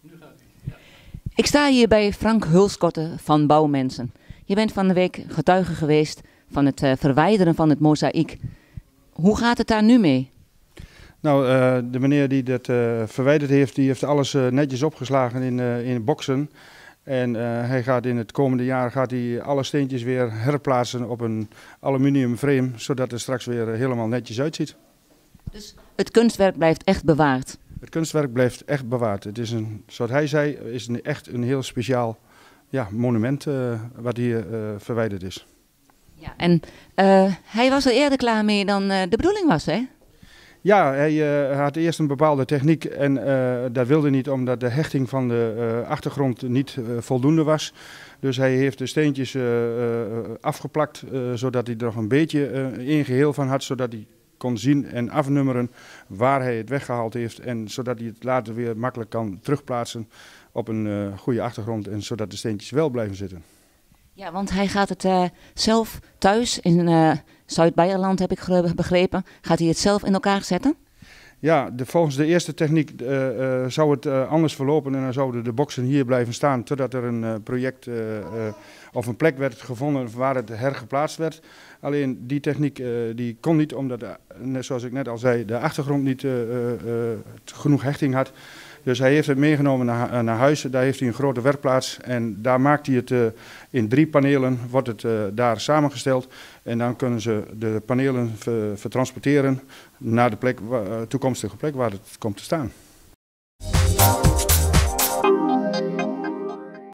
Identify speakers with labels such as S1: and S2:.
S1: Ik sta hier bij Frank Hulskotte van Bouwmensen. Je bent van de week getuige geweest van het verwijderen van het mozaïek. Hoe gaat het daar nu mee?
S2: Nou, de meneer die dat verwijderd heeft, die heeft alles netjes opgeslagen in boksen. En hij gaat in het komende jaar alle steentjes weer herplaatsen op een aluminium frame, zodat het straks weer helemaal netjes uitziet.
S1: Dus het kunstwerk blijft echt bewaard?
S2: Het kunstwerk blijft echt bewaard. Het is zoals hij zei, echt een heel speciaal monument wat hier verwijderd is.
S1: Ja, en hij was er eerder klaar mee dan de bedoeling was, hè?
S2: Ja, hij had eerst een bepaalde techniek en dat wilde niet omdat de hechting van de achtergrond niet voldoende was. Dus hij heeft de steentjes afgeplakt, zodat hij er nog een beetje een geheel van had, zodat hij kon zien en afnummeren waar hij het weggehaald heeft. En zodat hij het later weer makkelijk kan terugplaatsen op een goede achtergrond en zodat de steentjes wel blijven zitten.
S1: Ja, want hij gaat het zelf thuis in Zuid-Beierland, heb ik begrepen, gaat hij het zelf in elkaar zetten?
S2: Ja, volgens de eerste techniek zou het anders verlopen en dan zouden de boksen hier blijven staan totdat er een project of een plek werd gevonden waar het hergeplaatst werd. Alleen die techniek die kon niet omdat, net zoals ik net al zei, de achtergrond niet genoeg hechting had. Dus hij heeft het meegenomen naar huis, daar heeft hij een grote werkplaats en daar maakt hij het in 3 panelen, wordt het daar samengesteld. En dan kunnen ze de panelen vertransporteren naar de toekomstige plek waar het komt te staan.